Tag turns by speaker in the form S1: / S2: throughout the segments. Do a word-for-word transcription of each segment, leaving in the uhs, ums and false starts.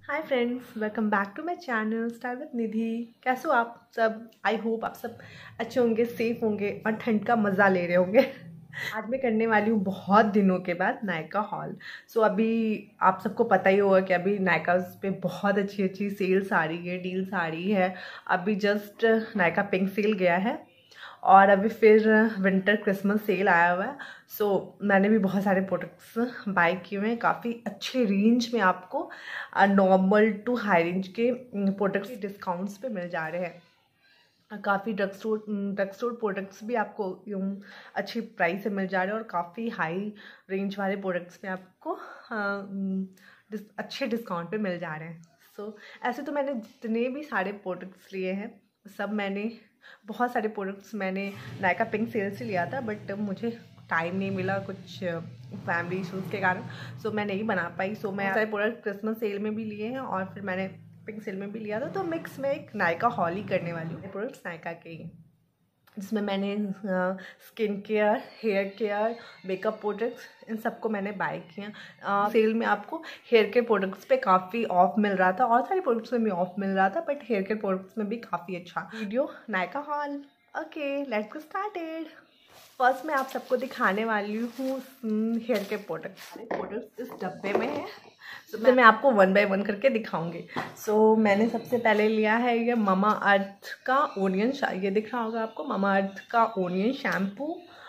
S1: Hi friends, welcome back to my channel style with Nidhi. कैसे हो आप सब? आई होप आप सब अच्छे होंगे, सेफ होंगे और ठंड का मज़ा ले रहे होंगे। आज मैं करने वाली हूँ बहुत दिनों के बाद नायका हॉल। सो so, अभी आप सबको पता ही होगा कि अभी नायका पे बहुत अच्छी अच्छी सेल्स आ रही है, डील्स आ रही है। अभी जस्ट नायका पिंक सेल गया है और अभी फिर विंटर क्रिसमस सेल आया हुआ है। सो so, मैंने भी बहुत सारे प्रोडक्ट्स बाय किए हुए हैं। काफ़ी अच्छे रेंज में आपको नॉर्मल टू हाई रेंज के प्रोडक्ट्स डिस्काउंट्स पे मिल जा रहे हैं। काफ़ी drug store drug store products भी आपको अच्छी प्राइस से मिल जा रहे हैं और काफ़ी हाई रेंज वाले प्रोडक्ट्स में आपको आ, डिस, अच्छे डिस्काउंट पे मिल जा रहे हैं। सो so, ऐसे तो मैंने जितने भी सारे प्रोडक्ट्स लिए हैं सब मैंने बहुत सारे प्रोडक्ट्स मैंने नायका पिंक सेल से लिया था, बट मुझे टाइम नहीं मिला कुछ फैमिली इशूज़ के कारण। सो so, मैं नहीं बना पाई। सो so, मैं सारे प्रोडक्ट क्रिसमस सेल में भी लिए हैं और फिर मैंने पिंक सेल में भी लिया था। तो मिक्स में एक नायका हॉल ही करने वाली हूँ प्रोडक्ट्स नायका के ही, जिसमें मैंने skin care, hair care, makeup products इन सबको मैंने बाय किया। सेल में आपको हेयर केयर प्रोडक्ट्स पे काफ़ी ऑफ मिल रहा था और सारे प्रोडक्ट्स में भी ऑफ मिल रहा था, बट हेयर केयर प्रोडक्ट्स में भी काफ़ी अच्छा video Nykaa haul. Okay, let's get started. First मैं आप सबको दिखाने वाली हूँ हेयर केयर प्रोडक्ट्स। सारे प्रोडक्ट्स इस डब्बे में है। तो मैं, मैं आपको वन बाय वन करके दिखाऊंगी। सो so, मैंने सबसे पहले लिया है ये मामा अर्थ का ओनियन, ये दिख रहा होगा आपको, मामा अर्थ का onion shampoo,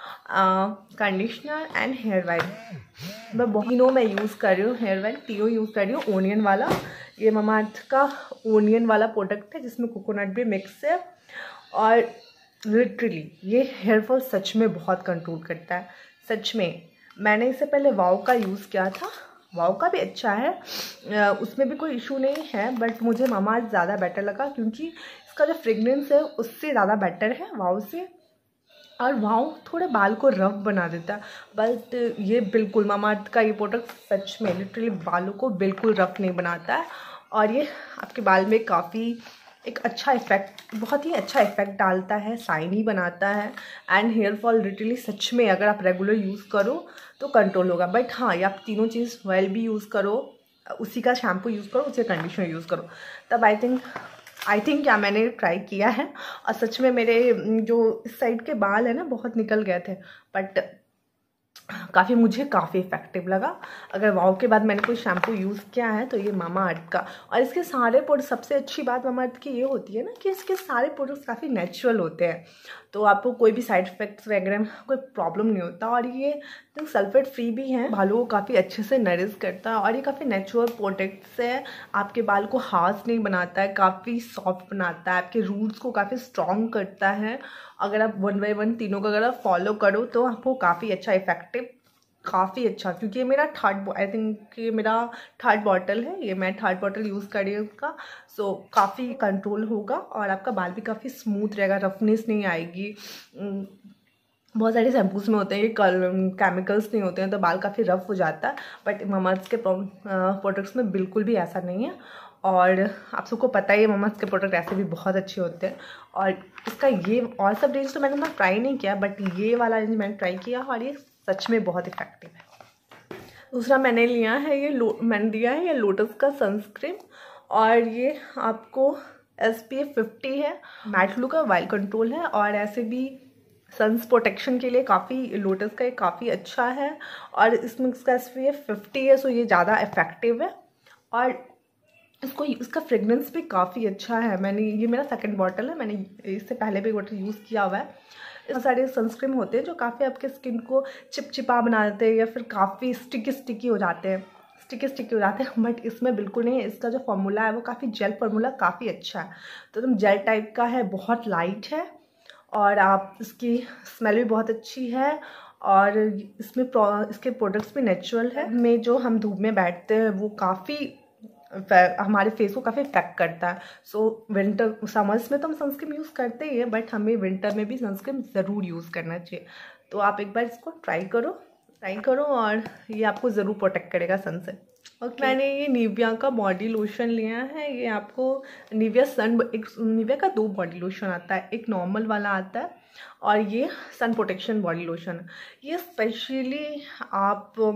S1: conditioner and hair wipe. मैं तीनों मैं यूज़ कर रही हूँ, हेयर वाइप तीनों यूज़ कर रही हूँ। ओनियन वाला, ये मामा अर्थ का ओनियन वाला प्रोडक्ट है जिसमें कोकोनट भी मिक्स है और लिटरली ये हेयर फॉल सच में बहुत कंट्रोल करता है। सच में मैंने इससे पहले वाओ का यूज़ किया था, वाओ का भी अच्छा है, उसमें भी कोई इशू नहीं है, बट मुझे मामाअर्थ ज़्यादा बेटर लगा क्योंकि इसका जो फ्रेगनेंस है उससे ज़्यादा बेटर है वाओ से। और वाओ थोड़े बाल को रफ बना देता है, बट ये बिल्कुल मामाअर्थ का ये प्रोडक्ट सच में लिटरली बालों को बिल्कुल रफ नहीं बनाता है और ये आपके बाल में काफ़ी एक अच्छा इफेक्ट, बहुत ही अच्छा इफेक्ट डालता है, शाइनी बनाता है एंड हेयर फॉल लिटरली सच में अगर आप रेगुलर यूज़ करो तो कंट्रोल होगा। बट हाँ, ये आप तीनों चीज़ ऑयल भी यूज़ करो, उसी का शैम्पू यूज़ करो, उसी का कंडीशनर यूज़ करो, तब आई थिंक आई थिंक क्या मैंने ट्राई किया है और सच में मेरे जो इस साइड के बाल है ना बहुत निकल गए थे, बट काफ़ी मुझे काफ़ी इफेक्टिव लगा। अगर वाओ के बाद मैंने कोई शैम्पू यूज़ किया है तो ये मामाअर्थ का। और इसके सारे प्रोडक्ट, सबसे अच्छी बात मामाअर्थ की ये होती है ना कि इसके सारे प्रोडक्ट्स काफ़ी नेचुरल होते हैं, तो आपको कोई भी साइड इफेक्ट्स वगैरह में कोई प्रॉब्लम नहीं होता। और ये तो सल्फेट फ्री भी है, बालों को काफ़ी अच्छे से नरिश करता है और ये काफ़ी नेचुरल प्रोडक्ट्स है। आपके बाल को हार्श नहीं बनाता है, काफ़ी सॉफ्ट बनाता है, आपके रूट्स को काफ़ी स्ट्रॉन्ग करता है। अगर आप वन बाई वन तीनों का अगर आप फॉलो करो तो आपको काफ़ी अच्छा इफेक्टिव, काफ़ी अच्छा, क्योंकि ये मेरा थर्ड, आई थिंक ये मेरा थर्ड बॉटल है, ये मैं थर्ड बॉटल यूज़ कर रही हूँ उसका। सो काफ़ी कंट्रोल होगा और आपका बाल भी काफ़ी स्मूथ रहेगा, रफनेस नहीं आएगी। बहुत सारे शैम्पूज में होते हैं ये केमिकल्स नहीं होते हैं तो बाल काफ़ी रफ हो जाता है, बट मामाअर्थ के प्रोडक्ट्स में बिल्कुल भी ऐसा नहीं है। और आप सबको पता ही है मामाअर्थ के प्रोडक्ट ऐसे भी बहुत अच्छे होते हैं। और इसका ये और सब रेंज तो मैंने ना ट्राई नहीं किया, बट ये वाला रेंज मैंने ट्राई किया और ये सच में बहुत इफेक्टिव है। दूसरा मैंने लिया है ये लो मैंने लिया है ये लोटस का सनस्क्रीन और ये आपको एस पी एफ फिफ्टी है, मैट लुक का वाइल कंट्रोल है और ऐसे भी सन्स प्रोटेक्शन के लिए काफ़ी लोटस का ये काफ़ी अच्छा है। और इसमें इसका एस पी एफ फिफ्टी है, सो ये ज़्यादा इफेक्टिव है और इसको इसका फ्रेगनेंस भी काफ़ी अच्छा है। मैंने ये मेरा सेकंड बॉटल है, मैंने इससे पहले भी बॉटल यूज़ किया हुआ है। इस सारे सनस्क्रीन होते हैं जो काफ़ी आपके स्किन को चिपचिपा बना देते हैं या फिर काफ़ी स्टिकी स्टिकी हो जाते हैं स्टिकी स्टिकी हो जाते हैं बट इसमें बिल्कुल नहीं है। इसका जो फार्मूला है वो काफ़ी जेल फार्मूला काफ़ी अच्छा है, तो तुम जेल टाइप का है, बहुत लाइट है और आप इसकी स्मेल भी बहुत अच्छी है और इसमें इसके प्रोडक्ट्स भी नेचुरल है। में जो हम धूप में बैठते हैं वो काफ़ी हमारे फेस को काफ़ी इफेक्ट करता है। सो विंटर समर्स में तो हम सनस्क्रीन यूज़ करते ही हैं, बट हमें विंटर में भी सनस्क्रीन ज़रूर यूज़ करना चाहिए। तो आप एक बार इसको ट्राई करो ट्राई करो और ये आपको ज़रूर प्रोटेक्ट करेगा सन से। okay. मैंने ये निविया का बॉडी लोशन लिया है। ये आपको निविया सन, एक निविया का दो बॉडी लोशन आता है, एक नॉर्मल वाला आता है और ये सन प्रोटेक्शन बॉडी लोशन। ये स्पेशली आप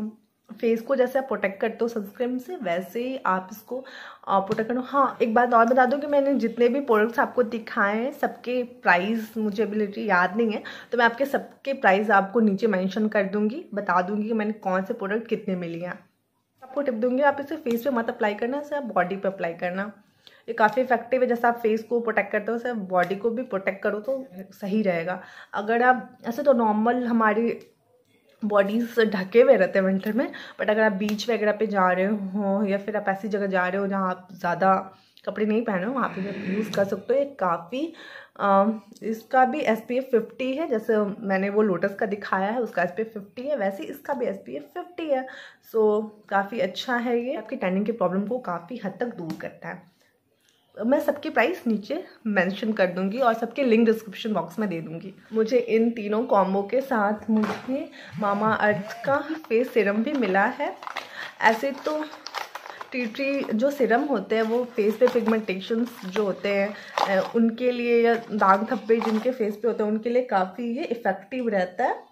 S1: फेस को जैसे आप प्रोटेक्ट करते हो सनस्क्रीन से, वैसे ही आप इसको प्रोटेक्ट करो। हाँ, एक बात और बता दूं कि मैंने जितने भी प्रोडक्ट्स आपको दिखाए हैं सबके प्राइस मुझे अभी याद नहीं है, तो मैं आपके सबके प्राइस आपको नीचे मेंशन कर दूंगी, बता दूंगी कि मैंने कौन से प्रोडक्ट कितने में लिए। आपको टिप दूंगी, आप इसे फेस पे मत अप्लाई करना, इसे आप बॉडी पे अप्लाई करना। ये काफ़ी इफेक्टिव है, जैसे आप फेस को प्रोटेक्ट करते हो वैसे बॉडी को भी प्रोटेक्ट करो तो सही रहेगा। अगर आप ऐसे तो नॉर्मल हमारी बॉडीज ढके हुए रहते हैं विंटर में, बट अगर आप बीच वगैरह पे जा रहे हो या फिर आप ऐसी जगह जा रहे हो जहाँ आप ज़्यादा कपड़े नहीं पहने हो, वहाँ पे आप यूज़ कर सकते हो। ये काफ़ी इसका भी एस पी एफ फिफ्टी है, जैसे मैंने वो लोटस का दिखाया है उसका एस पी एफ फिफ्टी है, वैसे इसका भी एस पी एफ फिफ्टी है। सो काफ़ी अच्छा है, ये आपकी टैनिंग की प्रॉब्लम को काफ़ी हद तक दूर करता है। मैं सबकी प्राइस नीचे मेंशन कर दूंगी और सबके लिंक डिस्क्रिप्शन बॉक्स में दे दूंगी। मुझे इन तीनों कॉम्बो के साथ मुझे मामा अर्थ का फेस सीरम भी मिला है। ऐसे तो टी ट्री जो सीरम होते हैं वो फेस पे पिगमेंटेशंस जो होते हैं उनके लिए, या दाग धब्बे जिनके फेस पे होते हैं उनके लिए काफ़ी ये इफ़ेक्टिव रहता है।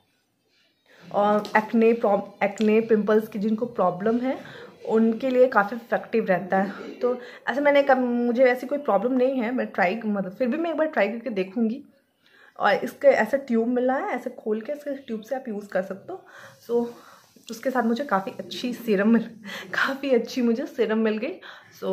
S1: और एक्ने एक्ने पिंपल्स की जिनको प्रॉब्लम है उनके लिए काफ़ी इफेक्टिव रहता है। तो ऐसे मैंने कब मुझे ऐसी कोई प्रॉब्लम नहीं है, मैं ट्राई मतलब फिर भी मैं एक बार ट्राई करके देखूंगी। और इसके ऐसे ट्यूब मिला है, ऐसे खोल के इसके ट्यूब से आप यूज़ कर सकते हो। सो उसके साथ मुझे काफ़ी अच्छी सीरम मिल काफ़ी अच्छी मुझे सीरम मिल गई। सो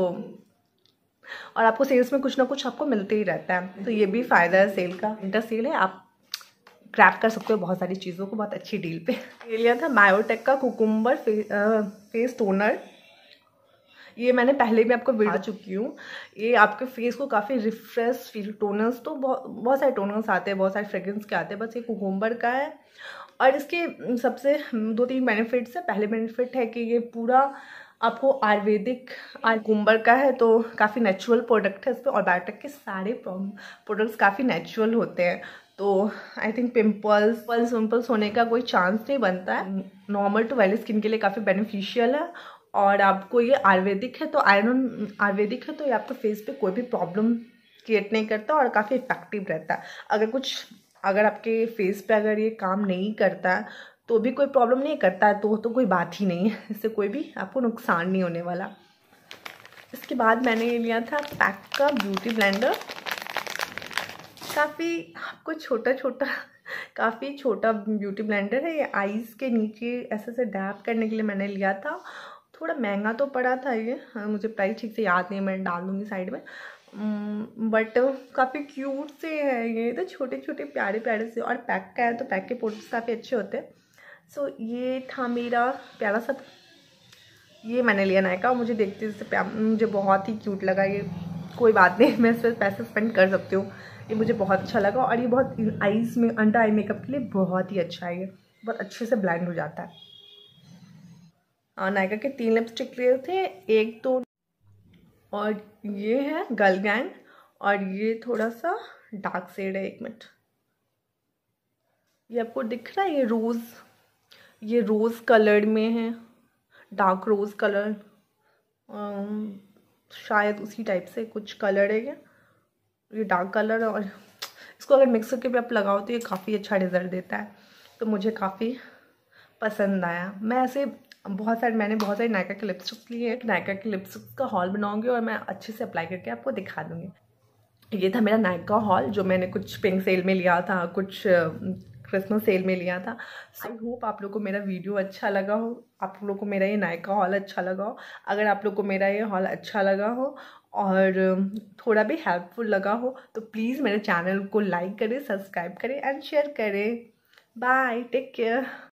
S1: और आपको सेल्स में कुछ ना कुछ आपको मिलते ही रहता है, तो ये भी फ़ायदा है सेल का। विंटर सेल है, आप ग्रैब कर सकते हो बहुत सारी चीज़ों को बहुत अच्छी डील पे। ये लिया था बायोटेक का कुकुम्बर फे, आ, फेस टोनर। ये मैंने पहले भी आपको वीडियो चुकी हूँ। ये आपके फेस को काफ़ी रिफ्रेश फील, टोनर्स तो बहुत बहुत सारे टोनर्स आते हैं, बहुत सारे फ्रेग्रेंस के आते हैं, बस ये कुकुम्बर का है। और इसके सबसे दो तीन बेनिफिट्स है। पहले बेनिफिट है कि ये पूरा आपको आयुर्वेदिक कुकुम्बर का है, तो काफ़ी नेचुरल प्रोडक्ट है इस पर। और बायोटेक के सारे प्रोडक्ट्स काफ़ी नेचुरल होते हैं, तो आई थिंक पिंपल्स पल्स विम्पल्स होने का कोई चांस नहीं बनता है। नॉर्मल टू ऑयली स्किन के लिए काफ़ी बेनिफिशियल है। और आपको ये आयुर्वेदिक है, तो आयरन आयुर्वेदिक है, तो ये आपके फेस पे कोई भी प्रॉब्लम क्रिएट नहीं करता और काफ़ी इफेक्टिव रहता है। अगर कुछ अगर आपके फेस पे अगर ये काम नहीं करता है तो भी कोई प्रॉब्लम नहीं करता है, तो तो कोई बात ही नहीं है, इससे कोई भी आपको नुकसान नहीं होने वाला। इसके बाद मैंने ये लिया था पैक का ब्यूटी ब्लेंडर। काफ़ी आपको छोटा छोटा काफ़ी छोटा ब्यूटी ब्लेंडर है। ये आईज के नीचे ऐसे से डैप करने के लिए मैंने लिया था। थोड़ा महंगा तो पड़ा था ये, मुझे प्राइस ठीक से याद नहीं, मैं डाल दूँगी साइड में। बट काफ़ी क्यूट से है ये, तो छोटे छोटे प्यारे प्यारे से। और पैक का है तो पैक के प्रोडक्ट्स काफ़ी अच्छे होते हैं। सो ये था मेरा प्यारा सा, ये मैंने लिया नायका। मुझे देखते इससे मुझे बहुत ही क्यूट लगा ये। कोई बात नहीं, मैं इस पर पैसे स्पेंड कर सकती हूँ। ये मुझे बहुत अच्छा लगा और ये बहुत आईज में अंडर आई मेकअप के लिए बहुत ही अच्छा है। ये बहुत अच्छे से ब्लेंड हो जाता है। नायका के तीन लिपस्टिक लिए थे, एक तो और ये है गर्ल गैंग, और ये थोड़ा सा डार्क शेड है। एक मिनट, ये आपको दिख रहा है, ये रोज़ ये रोज़ कलर में है, डार्क रोज़ कलर, शायद उसी टाइप से कुछ कलर है ये ये डार्क कलर है। और इसको अगर मिक्स करके भी आप लगाओ तो ये काफ़ी अच्छा रिजल्ट देता है, तो मुझे काफ़ी पसंद आया। मैं ऐसे बहुत सारे मैंने बहुत सारे नायका के लिपस्टिक्स लिए हैं। नायका के लिपस्टिक्स का हॉल बनाऊंगी और मैं अच्छे से अप्लाई करके आपको दिखा दूँगी। ये था मेरा नायका हॉल, जो मैंने कुछ पिंक सेल में लिया था, कुछ क्रिसमस सेल में लिया था। आई होप आप लोग को मेरा वीडियो अच्छा लगा हो, आप लोग को मेरा ये नायका हॉल अच्छा लगा हो। अगर आप लोग को मेरा ये हॉल अच्छा लगा हो और थोड़ा भी हेल्पफुल लगा हो तो प्लीज़ मेरे चैनल को लाइक करें, सब्सक्राइब करें एंड शेयर करें। Bye, take care.